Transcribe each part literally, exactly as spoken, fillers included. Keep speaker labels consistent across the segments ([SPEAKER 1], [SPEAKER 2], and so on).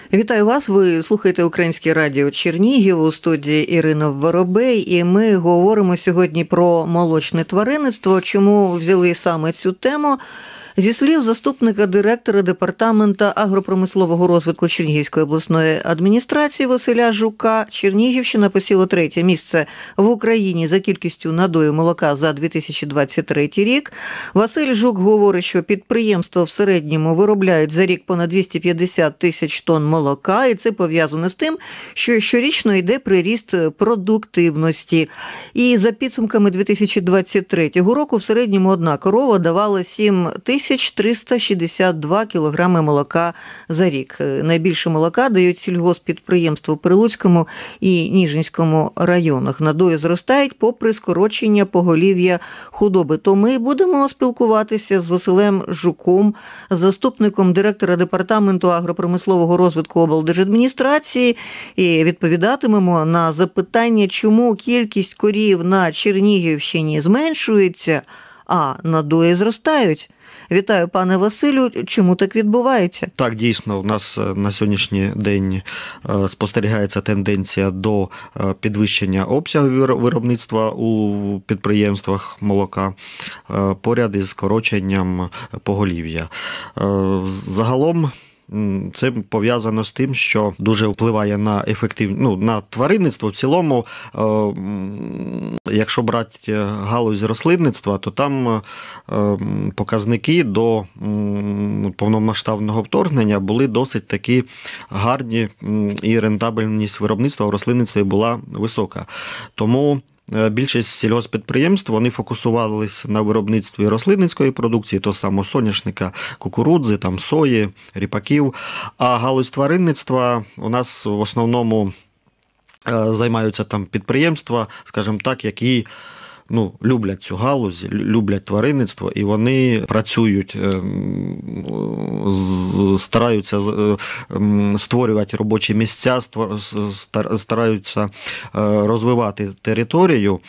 [SPEAKER 1] Вітаю вас, ви слухаєте Українське радіо Чернігів, у студії Ірина Воробей, і ми говоримо сьогодні про молочне тваринництво. Чому взяли саме цю тему? Зі слів заступника директора Департамента агропромислового розвитку Чернігівської обласної адміністрації Василя Жука, Чернігівщина посіла третє місце в Україні за кількістю надою молока за дві тисячі двадцять третій рік. Василь Жук говорить, що підприємства в середньому виробляють за рік понад двісті п'ятдесят тисяч тонн молока, і це пов'язано з тим, що щорічно йде приріст продуктивності. І за підсумками дві тисячі двадцять третього року в середньому одна корова давала сім тисяч триста шістдесят два кілограми молока за рік. Найбільше молока дають сільгосппідприємства в Прилуцькому і Ніжинському районах. Надої зростають попри скорочення поголів'я худоби. То ми будемо спілкуватися з Василем Жуком, заступником директора Департаменту агропромислового розвитку облдержадміністрації, і відповідатимемо на запитання, чому кількість корів на Чернігівщині зменшується, а надої зростають. Вітаю, пане Василю. Чому так відбувається?
[SPEAKER 2] Так, дійсно, у нас на сьогоднішній день спостерігається тенденція до підвищення обсягу виробництва у підприємствах молока поряд із скороченням поголів'я. Загалом це пов'язано з тим, що дуже впливає на ефективність, ну, на тваринництво в цілому. Якщо брати галузь рослинництва, то там показники до повномасштабного вторгнення були досить такі гарні, і рентабельність виробництва в рослинництві була висока. Тому більшість сільгосппідприємств, вони фокусувалися на виробництві рослинницької продукції, то само соняшника, кукурудзи, там, сої, ріпаків. А галузь тваринництва у нас в основному займаються там підприємства, скажімо так, які ну, люблять цю галузь, люблять тваринництво, і вони працюють, стараються створювати робочі місця, стараються розвивати територію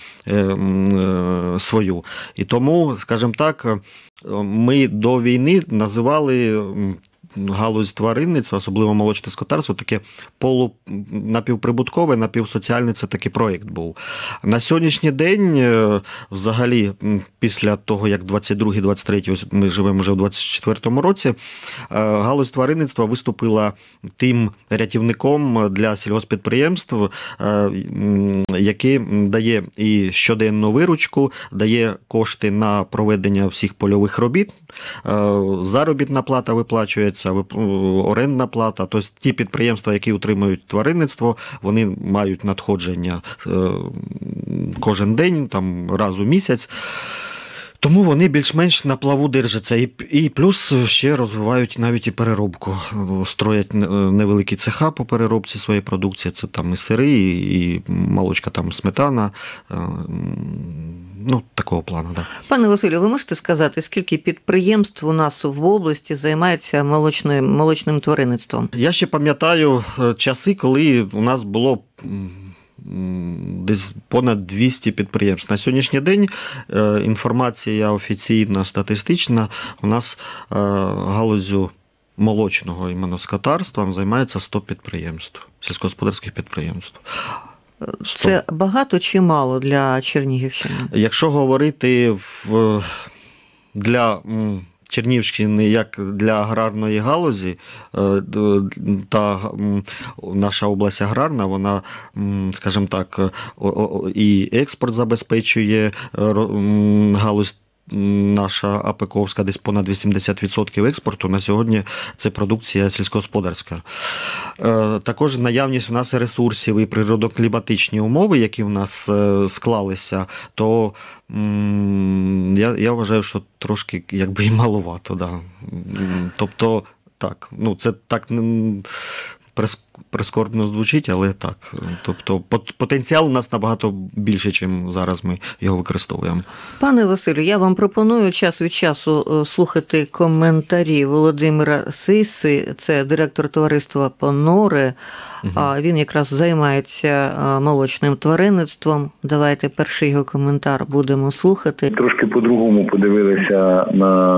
[SPEAKER 2] свою. І тому, скажімо так, ми до війни називали галузь тваринництва, особливо молочне скотарство, таке полу напівприбуткове, напівсоціальний, це такий проєкт був. На сьогоднішній день, взагалі, після того, як двадцять другий двадцять третій, ми живемо вже в двадцять четвертому році, галузь тваринництва виступила тим рятівником для сільгосппідприємств, який дає і щоденну виручку, дає кошти на проведення всіх польових робіт, заробітна плата виплачується, орендна плата. Тобто ті підприємства, які утримують тваринництво, вони мають надходження кожен день, там, раз у місяць. Тому вони більш-менш на плаву держаться. І, і плюс ще розвивають навіть і переробку. Строять невеликі цеха по переробці своєї продукції. Це там і сири, і молочка, там сметана. Ну, такого плану, так. Да.
[SPEAKER 1] Пане Василю, ви можете сказати, скільки підприємств у нас в області займаються молочним, молочним тваринництвом?
[SPEAKER 2] Я ще пам'ятаю часи, коли у нас було десь понад двісті підприємств. На сьогоднішній день інформація офіційна, статистична, у нас галузю молочного іменно скотарством займається сто підприємств, сільськогосподарських підприємств.
[SPEAKER 1] Це багато чи мало для Чернігівщини? Якщо
[SPEAKER 2] говорити в, для Чернігівщини як для аграрної галузі, та наша область аграрна, вона, скажімо так, і експорт забезпечує галузь. Наша Апековська десь понад вісімдесят відсотків експорту на сьогодні це продукція сільськогосподарська. Також наявність у нас ресурсів і природокліматичні умови, які в нас склалися, то я, я вважаю, що трошки якби і маловато. Да. Тобто, так, ну це так прискорбно звучить, але так. Тобто потенціал у нас набагато більше, ніж зараз ми його використовуємо. Пане
[SPEAKER 1] Василю, я вам пропоную час від часу слухати коментарі Володимира Сиси, це директор товариства «Понори». Угу. Він якраз займається молочним тваринництвом. Давайте перший його коментар будемо слухати.
[SPEAKER 3] Трошки по-другому подивилися на молочне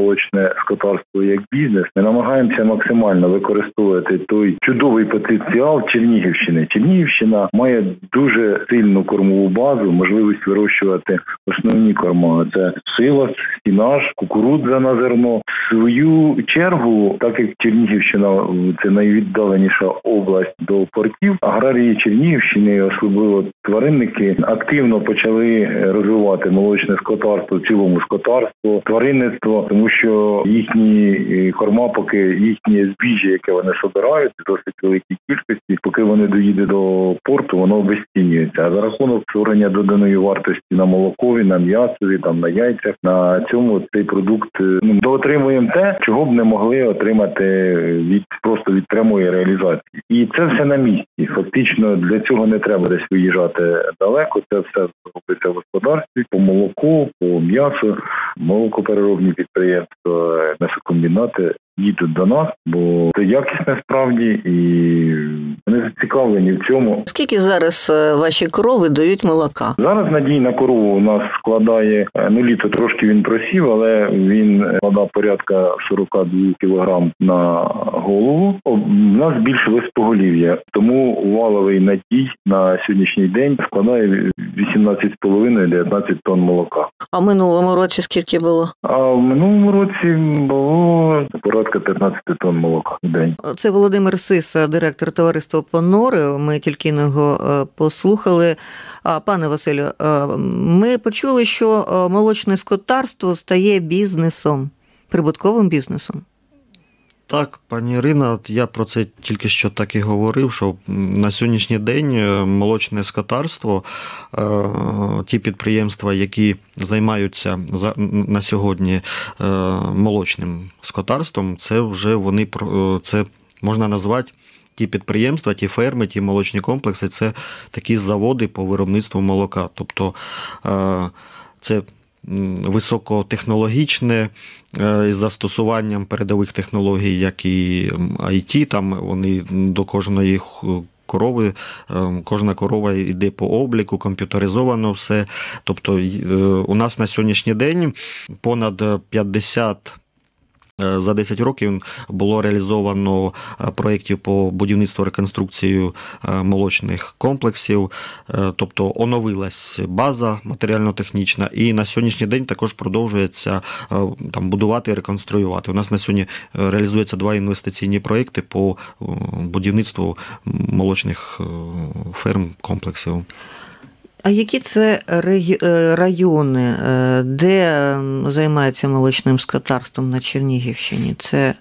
[SPEAKER 3] молочне скотарство як бізнес, ми намагаємося максимально використовувати той чудовий потенціал Чернігівщини. Чернігівщина має дуже сильну кормову базу, можливість вирощувати основні корма. Це силос, сінаж, кукурудза на зерно. В свою чергу, так як Чернігівщина – це найвіддаленіша область до портів, аграрії Чернігівщини, особливо тваринники, активно почали розвивати молочне скотарство, в цілому скотарство, тваринництво, тому що їхні корма, поки їхнє збіжжя, яке вони собирають, в досить великій кількості, поки вони доїдуть до порту, воно обезцінюється. А за рахунок створення доданої вартості на молокові, на м'ясові, там на яйцях, на цьому цей продукт, ну, доотримуємо те, чого б не могли отримати від просто від прямої реалізації. І це все на місці. Фактично для цього не треба десь виїжджати далеко. Це все робиться в господарстві, по молоку, по м'ясу, молокопереробні підприємства, м'ясокомбінати їдуть до нас, бо це якісне справді і вони зацікавлені в цьому.
[SPEAKER 1] Скільки зараз ваші корови дають молока?
[SPEAKER 3] Зараз надій на корову у нас складає, ну літо трошки він просів, але він складає порядка сорок два кілограм на голову. У нас більше високоголів'я, тому валовий надій на сьогоднішній день складає вісімнадцять з половиною - дев'ятнадцять тонн молока.
[SPEAKER 1] А в минулому році скільки було?
[SPEAKER 3] А в минулому році було порядка п'ятнадцять тонн молока в день.
[SPEAKER 1] Це Володимир Сиса, директор товариства «Понори». Ми тільки його послухали. А, пане Василю, ми почули, що молочне скотарство стає бізнесом, прибутковим бізнесом.
[SPEAKER 2] Так, пані Ірина, я про це тільки що так і говорив, що на сьогоднішній день молочне скотарство, ті підприємства, які займаються на сьогодні молочним скотарством, це вже вони, це можна назвати ті підприємства, ті ферми, ті молочні комплекси, це такі заводи по виробництву молока. Тобто це високотехнологічне, із застосуванням передових технологій, як і ай ті, там вони до кожної корови, кожна корова йде по обліку, комп'ютеризовано все. Тобто у нас на сьогоднішній день понад п'ятдесят за десять років було реалізовано проєктів по будівництву, реконструкцію молочних комплексів, тобто оновилась база матеріально-технічна, і на сьогоднішній день також продовжується там будувати і реконструювати. У нас на сьогодні реалізуються два інвестиційні проєкти по будівництву молочних ферм, комплексів.
[SPEAKER 1] А які це райони, де займаються молочним скотарством на Чернігівщині? Це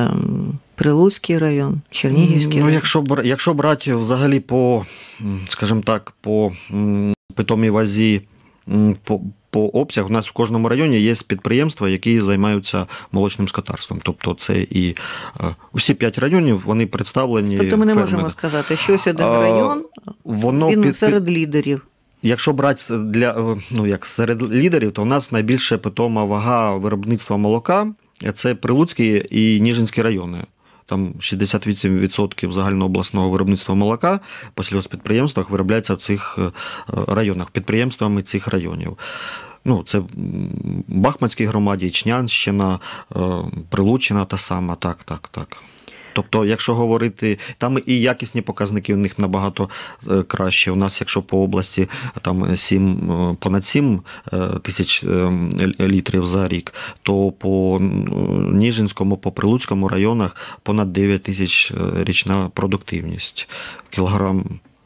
[SPEAKER 1] Прилуцький район, Чернігівський
[SPEAKER 2] ну,
[SPEAKER 1] район?
[SPEAKER 2] Якщо, якщо брати взагалі по, скажімо так, по питомій вазі, по, по обсягу, у нас в кожному районі є підприємства, які займаються молочним скотарством. Тобто це і усі п'ять районів, вони представлені.
[SPEAKER 1] Тобто ми не
[SPEAKER 2] фермери.
[SPEAKER 1] Можемо сказати, що ось один район,
[SPEAKER 2] Воно
[SPEAKER 1] він
[SPEAKER 2] під,
[SPEAKER 1] серед лідерів.
[SPEAKER 2] Якщо брати для, ну, як серед лідерів, то у нас найбільше питома вага виробництва молока – це Прилуцький і Ніжинський райони. Там шістдесят вісім відсотків загальнообласного виробництва молока по сільгосппідприємствах виробляється в цих районах, підприємствами цих районів. Ну, це Бахмацькій громаді, Ічнянщина, Прилуччина та сама, так, так, так. Тобто, якщо говорити, там і якісні показники у них набагато краще. У нас, якщо по області там сім, понад сім тисяч літрів за рік, то по Ніжинському, по Прилуцькому районах понад дев'ять тисяч річна продуктивність, кілограм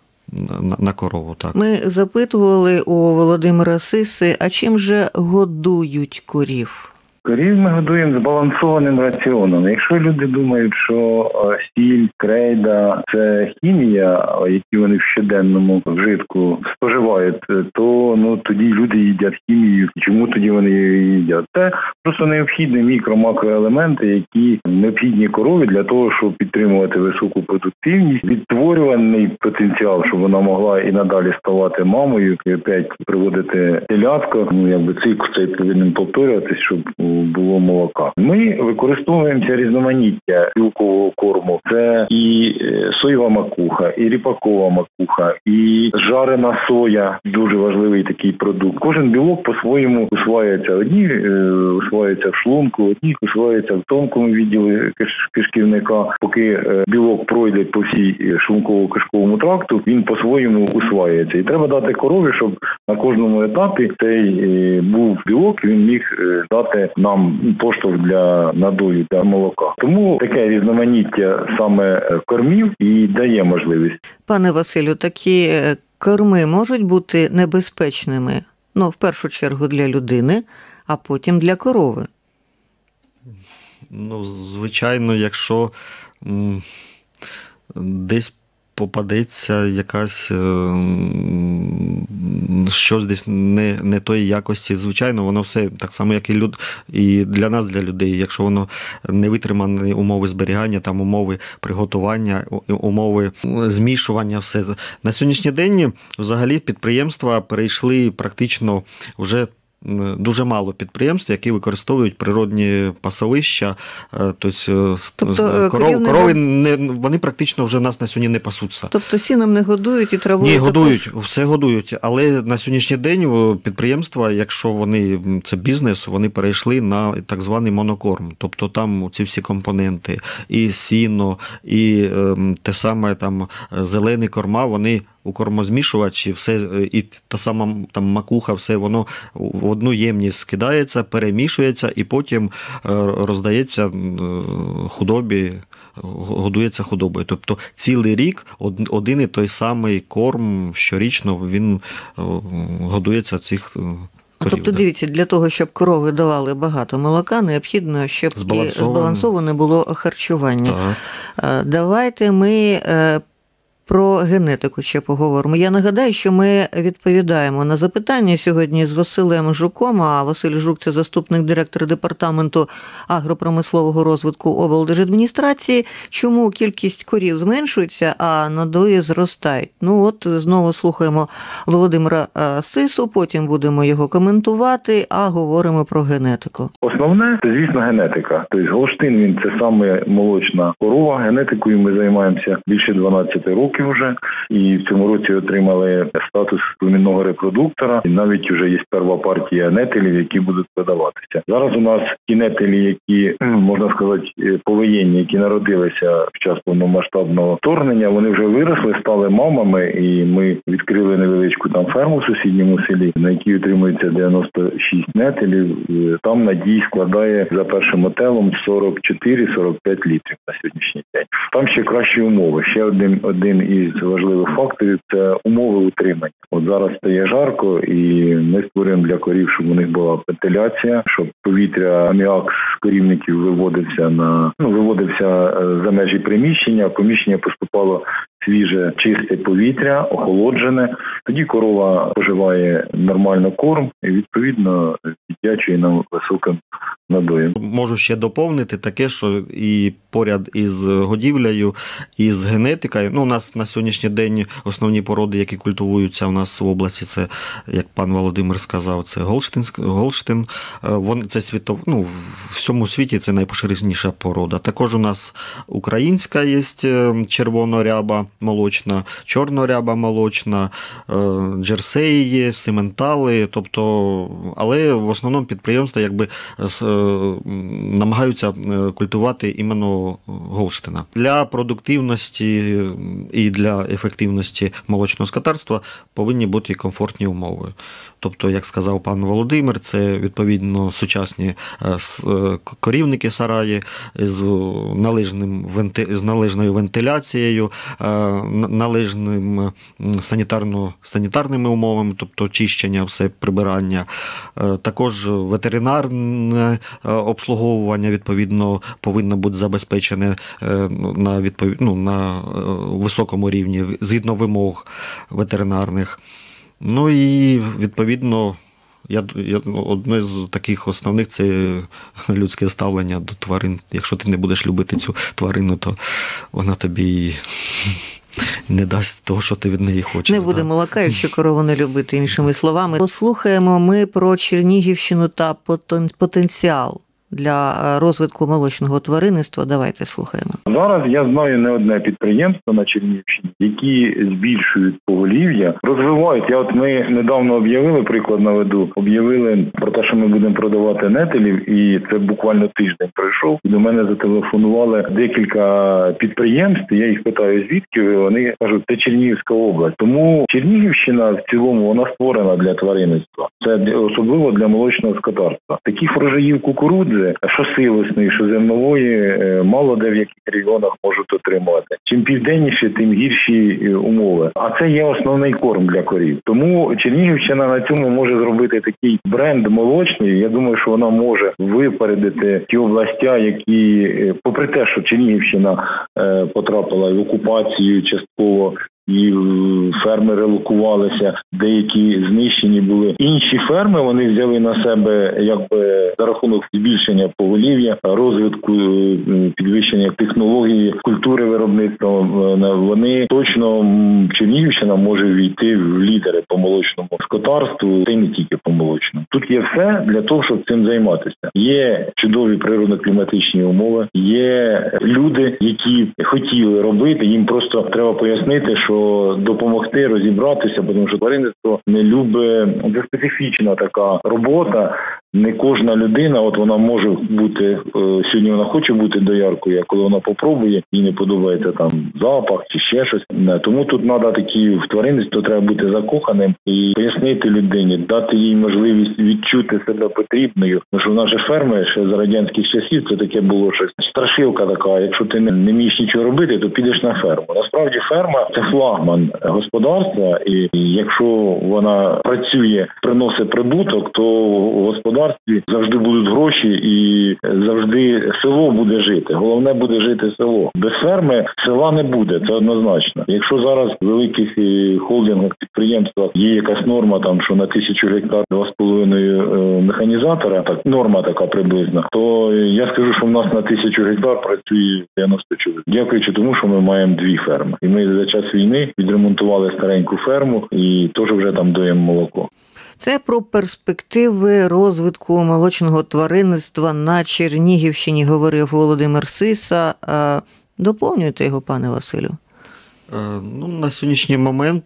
[SPEAKER 2] на корову. Так.
[SPEAKER 1] Ми запитували у Володимира Сиси, а чим же годують корів?
[SPEAKER 3] Корів ми годуємо збалансованим раціоном. Якщо люди думають, що сіль, крейда – це хімія, які вони в щоденному вжитку споживають, то ну, тоді люди їдять хімію. Чому тоді вони її їдять? Це просто необхідні мікро-макроелементи, які необхідні корові для того, щоб підтримувати високу продуктивність, відтворюваний потенціал, щоб вона могла і надалі ставати мамою, і опять приводити телятко. Ну, якби цикл цей повинен повторюватись, щоб було молока. Ми використовуємося різноманіття білкового корму. Це і соєва макуха, і ріпакова макуха, і жарена соя, дуже важливий такий продукт. Кожен білок по-своєму усваюється. Одні усваюються в шлунку, одні усваюються в тонкому відділі кишківника. Поки білок пройде по всій шлунково-кишковому тракту, він по-своєму усваюється. І треба дати корові, щоб на кожному етапі цей був білок, він міг дати нам поштовх для надою, для молока. Тому таке різноманіття саме кормів і дає можливість.
[SPEAKER 1] Пане Василю, такі корми можуть бути небезпечними, ну, в першу чергу для людини, а потім для корови?
[SPEAKER 2] Ну, звичайно, якщо м, десь попадеться якась щось десь не, не тої якості, звичайно, воно все так само, як і люд, і для нас, для людей. Якщо воно не витримані умови зберігання, там умови приготування, умови змішування, все. На сьогоднішній день взагалі підприємства перейшли практично вже дуже мало підприємств, які використовують природні пасовища. Тобто, тобто коров, корови, не, вони практично вже в нас на сьогодні не пасуться.
[SPEAKER 1] Тобто сіном не годують і травою?
[SPEAKER 2] Ні,
[SPEAKER 1] також?
[SPEAKER 2] годують, все годують. Але на сьогоднішній день підприємства, якщо вони, це бізнес, вони перейшли на так званий монокорм. Тобто там ці всі компоненти, і сіно, і е, те саме там зелені корма, вони у кормозмішувачі, все, і та сама там макуха, все воно в одну ємність скидається, перемішується і потім роздається худобі, годується худобою. Тобто цілий рік один і той самий корм щорічно він годується в цих корів.
[SPEAKER 1] Тобто, дивіться, для того, щоб корови давали багато молока, необхідно, щоб
[SPEAKER 2] збалансоване,
[SPEAKER 1] і збалансоване було харчування.
[SPEAKER 2] Так.
[SPEAKER 1] Давайте ми про генетику ще поговоримо. Я нагадаю, що ми відповідаємо на запитання сьогодні з Василем Жуком, а Василь Жук – це заступник директора департаменту агропромислового розвитку облдержадміністрації. Чому кількість корів зменшується, а надої зростають? Ну от, знову слухаємо Володимира Сису, потім будемо його коментувати, а говоримо про генетику.
[SPEAKER 3] Основне – це, звісно, генетика. Тобто Голштин, він – це саме молочна корова. Генетикою ми займаємося більше дванадцять років вже, і в цьому році отримали статус племінного репродуктора. І навіть вже є перша партія нетелів, які будуть продаватися. Зараз у нас ті нетелі, які, можна сказати, повоєнні, які народилися в час повномасштабного вторгнення, вони вже виросли, стали мамами, і ми відкрили невеличку там ферму в сусідньому селі, на якій утримується дев'яносто шість нетелів. Там надій складає за першим отелом сорок чотири - сорок п'ять літрів на сьогоднішній день. Там ще кращі умови. Ще один, один із важливих факторів – це умови утримання. От зараз стає жарко, і ми створюємо для корів, щоб у них була вентиляція, щоб повітря, аміак з корівників виводився на ну виводився за межі приміщення, в приміщення поступало свіже, чисте повітря, охолоджене. Тоді корова споживає нормально корм і, відповідно, віддячує нам високим надоєм.
[SPEAKER 2] Можу ще доповнити таке, що і поряд із годівлею, і з генетикою. Ну, у нас на сьогоднішній день основні породи, які культивуються у нас в області, це, як пан Володимир сказав, це Голштин. Голштин. Вони, це світов, ну, в всьому світі це найпоширеніша порода. Також у нас українська є червоноряба молочна, чорноряба молочна, джерсеї є, симентали, тобто, але в основному підприємства якби намагаються культивувати іменно Голштина. Для продуктивності і для ефективності молочного скотарства повинні бути комфортні умови. Тобто, як сказав пан Володимир, це відповідно сучасні корівники сараї з належним з належною вентиляцією, належним санітарно санітарними умовами, тобто очищення, все прибирання. Також ветеринарне обслуговування відповідно повинно бути забезпечене на відповідь, ну, на високому рівні згідно вимог ветеринарних. Ну і, відповідно, я, я, одне з таких основних – це людське ставлення до тварин. Якщо ти не будеш любити цю тварину, то вона тобі не дасть того, що ти від неї хочеш.
[SPEAKER 1] Не буде молока, якщо корову не любити, іншими словами. Послухаємо ми про Чернігівщину та потенціал для розвитку молочного тваринництва? Давайте слухаємо.
[SPEAKER 3] Зараз я знаю не одне підприємство на Чернігівщині, які збільшують поголів'я, розвивають. Я от ми недавно об'явили, приклад наведу, об'явили про те, що ми будемо продавати нетелів, і це буквально тиждень пройшов. І до мене зателефонували декілька підприємств, я їх питаю, звідки ви? Вони кажуть, це Чернігівська область. Тому Чернігівщина в цілому, вона створена для тваринництва. Це особливо для молочного скотарства. Таких врожаїв кукурудзи, що силосної, що зернової, мало де в яких регіонах можуть отримувати. Чим південніше, тим гірші умови. А це є основний корм для корів. Тому Чернігівщина на цьому може зробити такий бренд молочний. Я думаю, що вона може випередити ті області, які, попри те, що Чернігівщина потрапила в окупацію частково, і ферми релокувалися, деякі знищені були. Інші ферми вони взяли на себе якби за рахунок збільшення поголів'я, розвитку, підвищення технології, культури виробництва. Вони точно, Чернігівщина може війти в лідери по молочному скотарству, та й не тільки по молочному. Тут є все для того, щоб цим займатися. Є чудові природно-кліматичні умови, є люди, які хотіли робити, їм просто треба пояснити, що допомогти розібратися, тому що тваринництво не любить, це специфічна така робота. Не кожна людина, от вона може бути, сьогодні вона хоче бути дояркою, а коли вона попробує, їй не подобається там запах чи ще щось. Тому тут треба такі, в тваринництво треба бути закоханим і пояснити людині, дати їй можливість відчути себе потрібною. Тому що в нас же ферми ще за радянських часів, це таке було щось. Страшилка така, якщо ти не вмієш нічого робити, то підеш на ферму. Насправді ферма – це флагман господарства, і якщо вона працює, приносить прибуток, то господарство завжди будуть гроші і завжди село буде жити. Головне буде жити село. Без ферми села не буде, це однозначно. Якщо зараз в великих холдингах, підприємствах є якась норма, там, що на тисячу гектар два з половиною механізатора, так, норма така приблизна, то я скажу, що в нас на тисячу гектар працює дев'яносто чоловік. Дякуючи тому, що ми маємо дві ферми. І ми за час війни відремонтували стареньку ферму і теж вже там доїмо молоко.
[SPEAKER 1] Це про перспективи розвитку молочного тваринництва на Чернігівщині говорив Володимир Сиса. Доповнюйте його, пане Василю.
[SPEAKER 2] Ну, на сьогоднішній момент,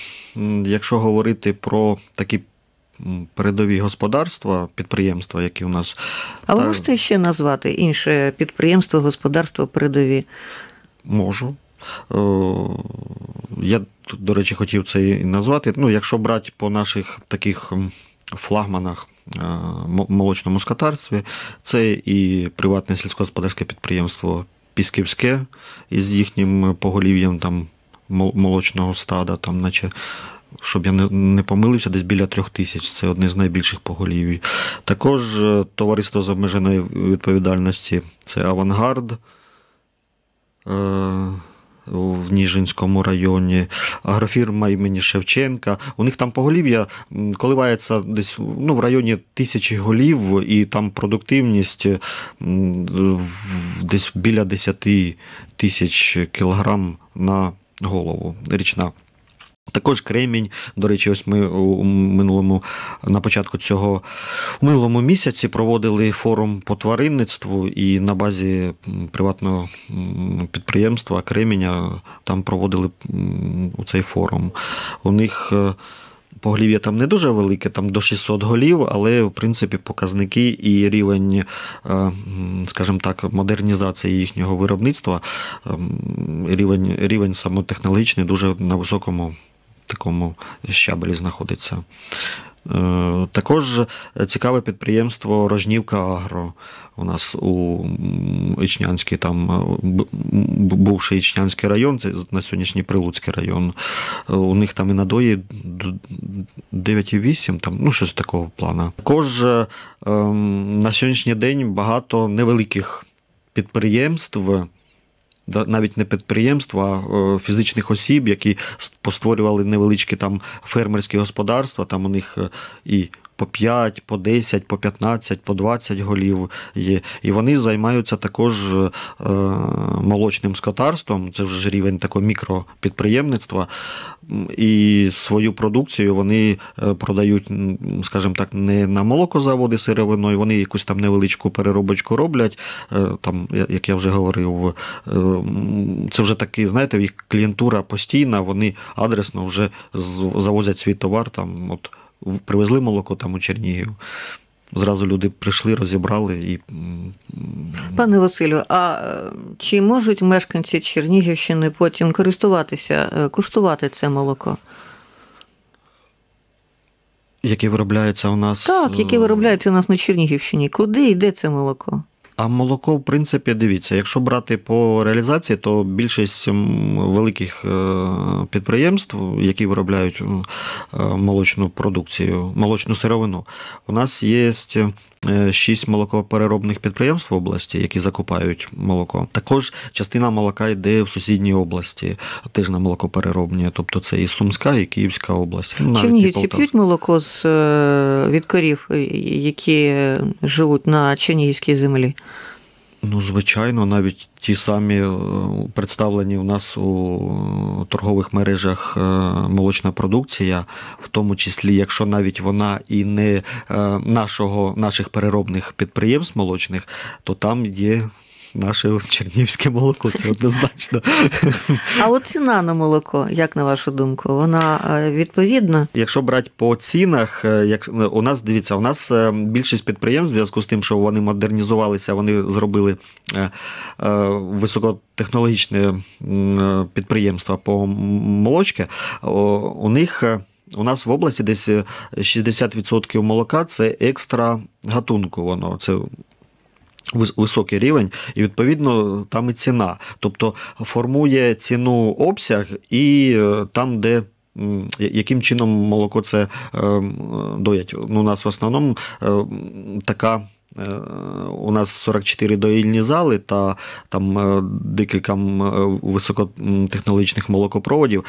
[SPEAKER 2] якщо говорити про такі передові господарства, підприємства, які у нас...
[SPEAKER 1] А ви та... можете ще назвати інше підприємство, господарство передові?
[SPEAKER 2] Можу. Я, до речі, хотів це і назвати. Ну, якщо брати по наших таких флагманах молочному скотарстві, це і приватне сільськогосподарське підприємство Пісківське із їхнім поголів'ям там молочного стада, там, наче, щоб я не, не помилився, десь біля трьох тисяч, це одне з найбільших поголів'їв. Також товариство з обмеженої відповідальності, це Авангард, в Ніжинському районі, агрофірма імені Шевченка. У них там поголів'я коливається десь ну, в районі тисячі голів, і там продуктивність десь біля десять тисяч кілограм на голову річна. Також кремінь, до речі, ось ми у минулому, на початку цього, у минулому місяці проводили форум по тваринництву, і на базі приватного підприємства Креміня там проводили у цей форум. У них поголів'я там не дуже велике, там до шістсот голів, але, в принципі, показники і рівень, скажімо так, модернізації їхнього виробництва, рівень, рівень самотехнологічний дуже на високому такому щабелі знаходиться. Також цікаве підприємство Рожнівка Агро. У нас у Ічнянський, там бувший Ічнянський район, це на сьогоднішній Прилуцький район. У них там і надої дев'ять і вісім, там, ну щось такого плану. Також на сьогоднішній день багато невеликих підприємств, навіть не підприємства, а фізичних осіб, які постворювали невеличкі там фермерські господарства, там у них і по п'ять, по десять, по п'ятнадцять, по двадцять голів є. І вони займаються також молочним скотарством, це вже рівень такого мікропідприємництва, і свою продукцію вони продають, скажімо так, не на молокозаводи сировиною, вони якусь там невеличку переробочку роблять, там, як я вже говорив, це вже такі, знаєте, їх клієнтура постійна, вони адресно вже завозять свій товар, там, от, привезли молоко там у Чернігів, зразу люди прийшли, розібрали і...
[SPEAKER 1] Пане Василю, а чи можуть мешканці Чернігівщини потім користуватися, куштувати це молоко?
[SPEAKER 2] Яке виробляється у нас...
[SPEAKER 1] Так, яке виробляється у нас на Чернігівщині. Куди йде це молоко?
[SPEAKER 2] А молоко, в принципі, дивіться, якщо брати по реалізації, то більшість великих підприємств, які виробляють молочну продукцію, молочну сировину, у нас є шість молокопереробних підприємств в області, які закупають молоко. Також частина молока йде в сусідній області, теж на молокопереробні, тобто це і Сумська, і Київська область.
[SPEAKER 1] Чернігівці п'ють молоко з, від корів, які живуть на чернігівській землі?
[SPEAKER 2] Ну, звичайно, навіть ті самі представлені у нас у торгових мережах молочна продукція, в тому числі, якщо навіть вона і не нашого, наших переробних підприємств молочних, то там є наше чернігівське молоко, це однозначно.
[SPEAKER 1] А от ціна на молоко, як на вашу думку, вона відповідна?
[SPEAKER 2] Якщо брати по цінах, як у нас, дивіться, у нас більшість підприємств, в зв'язку з тим, що вони модернізувалися, вони зробили високотехнологічне підприємство по молочці, у них... У нас в області десь шістдесят відсотків молока – це екстра гатунку, воно, це високий рівень, і, відповідно, там і ціна. Тобто, формує ціну обсяг і там, де яким чином молоко це доять. Ну, у нас в основному така... У нас сорок чотири доїльні зали та там декілька високотехнологічних молокопроводів.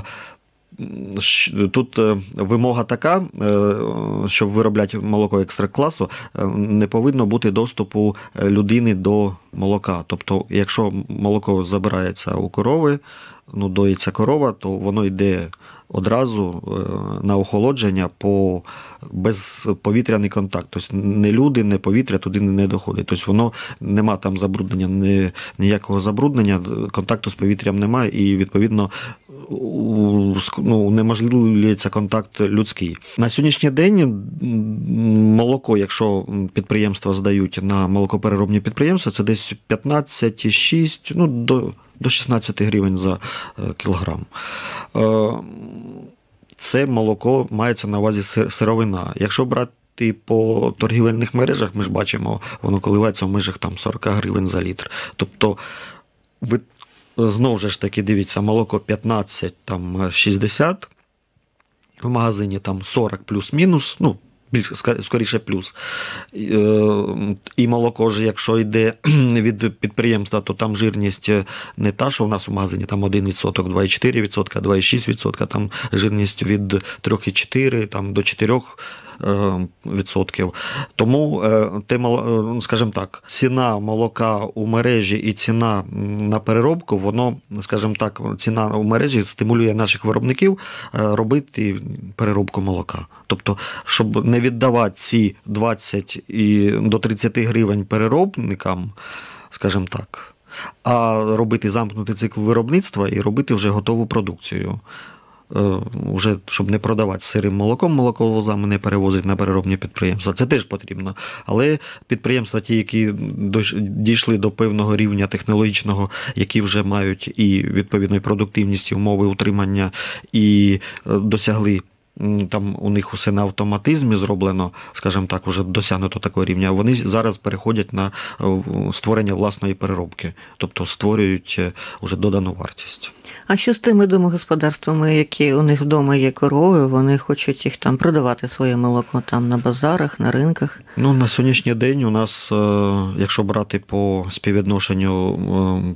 [SPEAKER 2] Тут вимога така, щоб виробляти молоко екстракласу, не повинно бути доступу людини до молока. Тобто, якщо молоко забирається у корови, ну, доїться корова, то воно йде одразу на охолодження по безповітряний контакт. Тобто не люди, не повітря туди не доходить. Тобто воно нема там забруднення, ні, ніякого забруднення, контакту з повітрям немає і, відповідно, ну, унеможливлюється контакт людський. На сьогоднішній день молоко, якщо підприємства здають на молокопереробні підприємства, це десь п'ятнадцять цілих шість, ну, до до шістнадцять гривень за кілограм. Це молоко мається на увазі сировина. Якщо брати по торгівельних мережах, ми ж бачимо, воно коливається в межах там сорок гривень за літр. Тобто, ви знову ж таки, дивіться, молоко п'ятнадцять, там шістдесят, в магазині там сорок плюс-мінус, ну, більш, скоріше плюс. І молоко ж, якщо йде від підприємства, то там жирність не та, що у нас у магазині, там один відсоток, два цілих чотири десятих відсотка, два цілих шість десятих відсотка, там жирність від три цілих чотири там, до чотирьох відсотків. Тому, скажімо так, ціна молока у мережі і ціна на переробку, воно, скажімо так, ціна у мережі стимулює наших виробників робити переробку молока. Тобто, щоб не віддавати ці двадцять і до тридцяти гривень переробникам, скажімо так, а робити замкнутий цикл виробництва і робити вже готову продукцію. Уже, щоб не продавати сирим молоком, молоковозами не перевозити на переробні підприємства. Це теж потрібно. Але підприємства ті, які дійшли до певного рівня технологічного, які вже мають і відповідної продуктивності, умови утримання, і досягли, там у них усе на автоматизмі зроблено, скажімо так, уже досягнуто такого рівня, вони зараз переходять на створення власної переробки, тобто створюють уже додану вартість.
[SPEAKER 1] А що з тими домогосподарствами, які у них вдома є корови, вони хочуть їх там продавати своє молоко там на базарах, на ринках?
[SPEAKER 2] Ну, на сьогоднішній день у нас, якщо брати по співвідношенню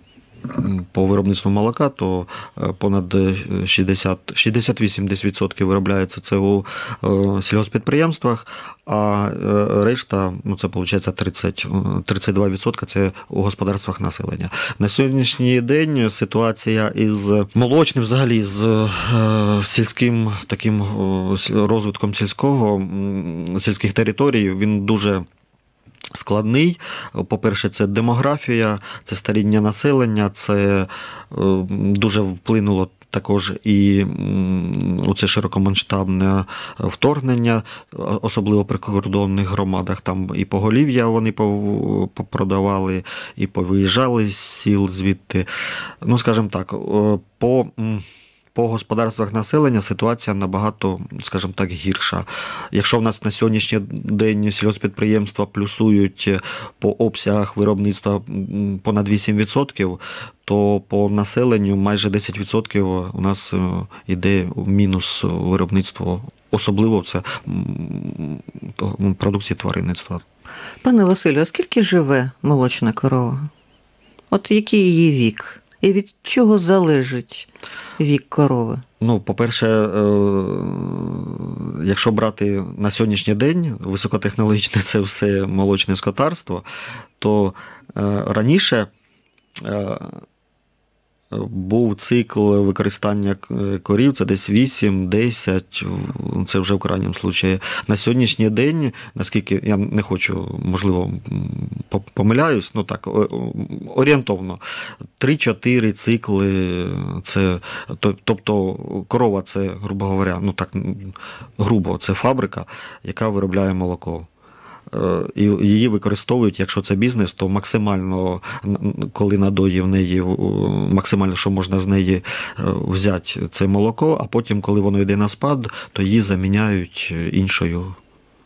[SPEAKER 2] по виробництву молока, то понад шістдесят, шістдесят вісім відсотків виробляється це у сільгосппідприємствах, а решта, ну це виходить тридцять, тридцять два відсотки це у господарствах населення. На сьогоднішній день ситуація із молочним, взагалі з сільським таким розвитком сільського, сільських територій, він дуже складний. По-перше, це демографія, це старіння населення, це дуже вплинуло також і у це широкомасштабне вторгнення, особливо в прикордонних громадах, там і поголів'я вони продавали, і повиїжджали з сіл звідти. Ну, скажімо так, по... По господарствах населення ситуація набагато, скажімо так, гірша. Якщо в нас на сьогоднішній день сільгосппідприємства плюсують по обсягах виробництва понад вісім відсотків, то по населенню майже десять відсотків у нас йде мінус виробництва, особливо це продукції тваринництва.
[SPEAKER 1] Пане Василю, а скільки живе молочна корова? От який її вік? І від чого залежить вік корови?
[SPEAKER 2] Ну, по-перше, якщо брати на сьогоднішній день високотехнологічне це все молочне скотарство, то раніше був цикл використання корів, це десь вісім-десять, це вже в крайньому випадку. На сьогоднішній день, наскільки я не хочу, можливо, помиляюсь, ну так, орієнтовно, три-чотири цикли, це, тобто корова це, грубо говоря, ну так, грубо, це фабрика, яка виробляє молоко. І її використовують, якщо це бізнес, то максимально, коли надої в неї, максимально, що можна з неї взяти, це молоко, а потім, коли воно йде на спад, то її заміняють іншою.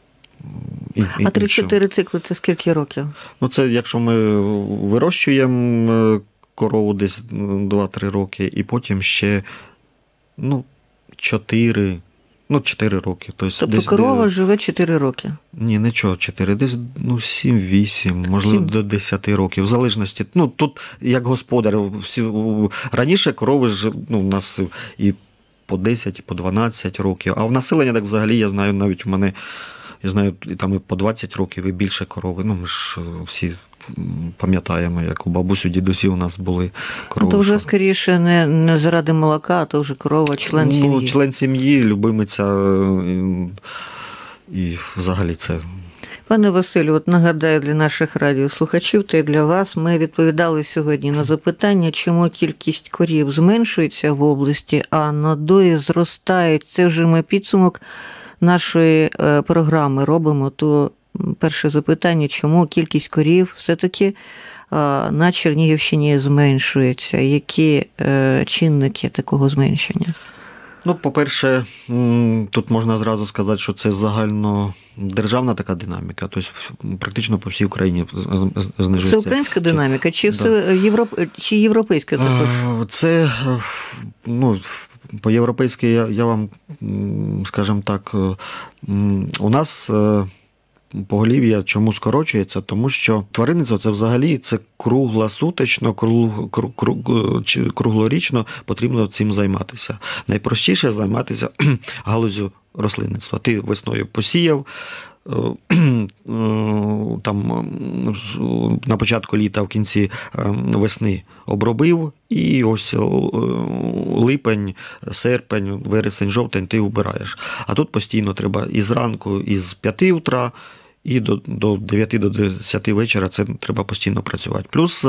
[SPEAKER 1] А три-чотири цикли – це скільки років?
[SPEAKER 2] Ну, це якщо ми вирощуємо корову десь два-три роки, і потім ще, ну, чотири Ну, чотири роки. Тобто,
[SPEAKER 1] тобто
[SPEAKER 2] десь,
[SPEAKER 1] корова
[SPEAKER 2] де...
[SPEAKER 1] живе чотири роки?
[SPEAKER 2] Ні, нічого, чотири. Десь ну, сім-вісім, можливо, сім. До десять років. В залежності. Ну, тут, як господар, всі... раніше корови ж, ну, у нас і по десять, і по дванадцять років. А в населення, так взагалі, я знаю, навіть у мене, я знаю, там і по двадцять років, і більше корови. Ну, ми ж всі пам'ятаємо, як у бабусю, дідусі у нас були корови.
[SPEAKER 1] То вже, скоріше, не, не заради молока, а то вже корова, член сім'ї.
[SPEAKER 2] Ну, член сім'ї, любимиця і, і взагалі це...
[SPEAKER 1] Пане Василю, от нагадаю для наших радіослухачів та й для вас, ми відповідали сьогодні на запитання, чому кількість корів зменшується в області, а надої зростають. Це вже ми підсумок нашої програми робимо, то перше запитання, чому кількість корів все-таки на Чернігівщині зменшується? Які чинники такого зменшення?
[SPEAKER 2] Ну, по-перше, тут можна зразу сказати, що це загальнодержавна така динаміка, тобто практично по всій Україні знижується.
[SPEAKER 1] Це українська динаміка, чи, все європ... чи європейська також?
[SPEAKER 2] Це, ну, по-європейськи я, я вам, скажімо так, у нас... Поголів'я чому скорочується? Тому що тваринництво це взагалі це круглосуточно, круг, круг, круг, круглорічно потрібно цим займатися. Найпростіше займатися галузю рослинництва. Ти весною посіяв, там на початку літа, в кінці весни обробив, і ось липень, серпень, вересень, жовтень ти вбираєш. А тут постійно треба і зранку, і з п'яти утра, і до, до дев'яти, до десяти вечора це треба постійно працювати. Плюс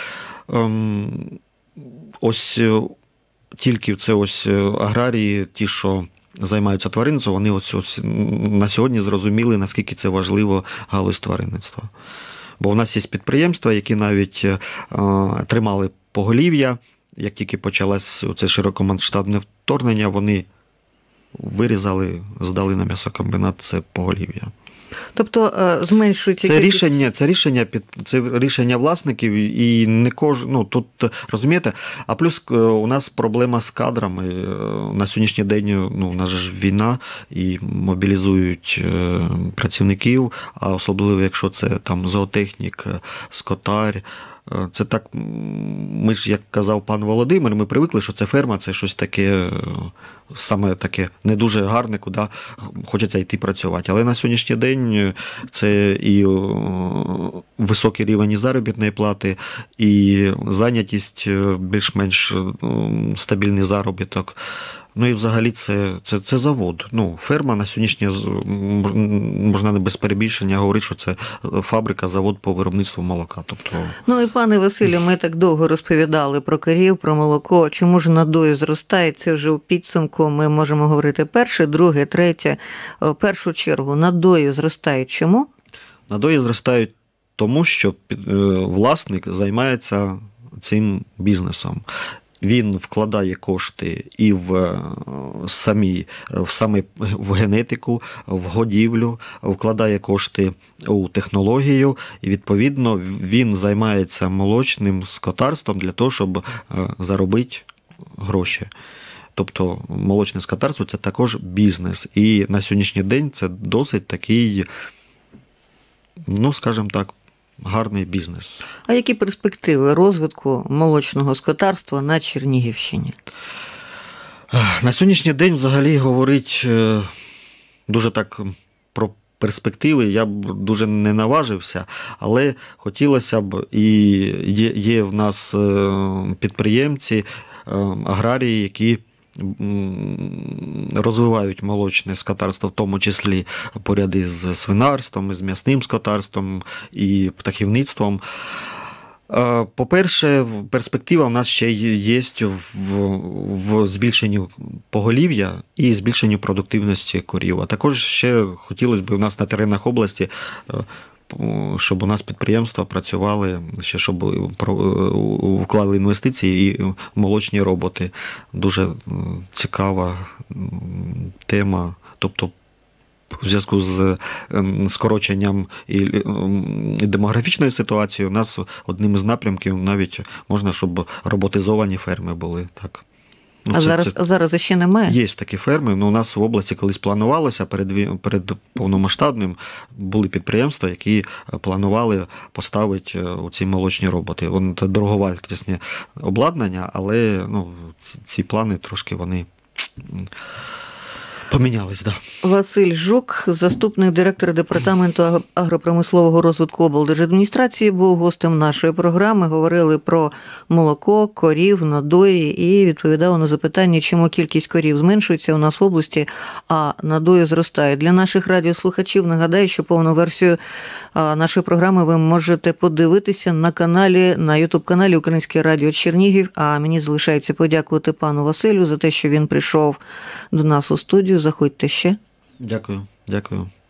[SPEAKER 2] ось тільки це ось аграрії, ті, що займаються тваринництвом, вони ось, ось на сьогодні зрозуміли, наскільки це важливо галузь тваринництва. Бо у нас є підприємства, які навіть е, тримали поголів'я, як тільки почалось це широкомасштабне вторгнення, вони вирізали, здали на м'ясокомбінат це поголів'я.
[SPEAKER 1] Тобто зменшується
[SPEAKER 2] це рішення, це рішення під це рішення власників, і не кож, ну тут розумієте. А плюс у нас проблема з кадрами. На сьогоднішній день, ну, у нас ж війна, і мобілізують працівників, а особливо якщо це там зоотехнік, скотар, це так, ми ж, як казав пан Володимир, ми привикли, що це ферма, це щось таке, саме таке не дуже гарне, куди хочеться йти працювати. Але на сьогоднішній день це і високий рівень заробітної плати, і зайнятість, більш-менш стабільний заробіток. Ну і взагалі це, це, це завод. Ну, ферма на сьогоднішнє, можна не без перебільшення говорити, що це фабрика, завод по виробництву молока. Тобто...
[SPEAKER 1] Ну і пане Василю, ми так довго розповідали про корів, про молоко. Чому ж надої зростає? Це вже у підсумку ми можемо говорити перше, друге, третє. В першу чергу надої зростають чому?
[SPEAKER 2] Надої зростають тому, що власник займається цим бізнесом. Він вкладає кошти і в самі, в саме в генетику, в годівлю, вкладає кошти у технологію, і, відповідно, він займається молочним скотарством для того, щоб заробити гроші. Тобто молочне скотарство – це також бізнес. І на сьогоднішній день це досить такий, ну, скажімо так, гарний бізнес.
[SPEAKER 1] А які перспективи розвитку молочного скотарства на Чернігівщині?
[SPEAKER 2] На сьогоднішній день взагалі говорить дуже так про перспективи я б дуже не наважився, але хотілося б, і є, є в нас підприємці, аграрії, які розвивають молочне скотарство, в тому числі поряд із свинарством, із м'ясним скотарством і птахівництвом. По-перше, перспектива в нас ще є в, в збільшенні поголів'я і збільшенні продуктивності корів. А також ще хотілося б у нас на теренах області, щоб у нас підприємства працювали, ще щоб вклали інвестиції і молочні роботи. Дуже цікава тема. Тобто в зв'язку з скороченням і демографічною ситуацією у нас одним із напрямків навіть можна, щоб роботизовані ферми були. Так.
[SPEAKER 1] Ну, а, це, зараз, це... а зараз ще немає?
[SPEAKER 2] Є такі ферми. Ну, у нас в області колись планувалося, перед, перед повномасштабним були підприємства, які планували поставити у ці молочні роботи. Це дороговартісне обладнання, але ну, ці, ці плани трошки вони помінялись, да.
[SPEAKER 1] Василь Жук, заступник директора департаменту агропромислового розвитку облдержадміністрації, був гостем нашої програми. Говорили про молоко, корів, надої і відповідав на запитання, чому кількість корів зменшується у нас в області, а надої зростає. Для наших радіослухачів нагадаю, що повну версію нашої програми ви можете подивитися на каналі, на ютуб-каналі Українське радіо Чернігів. А мені залишається подякувати пану Василю за те, що він прийшов до нас у студію. Заходьте ще.
[SPEAKER 2] Дякую, дякую.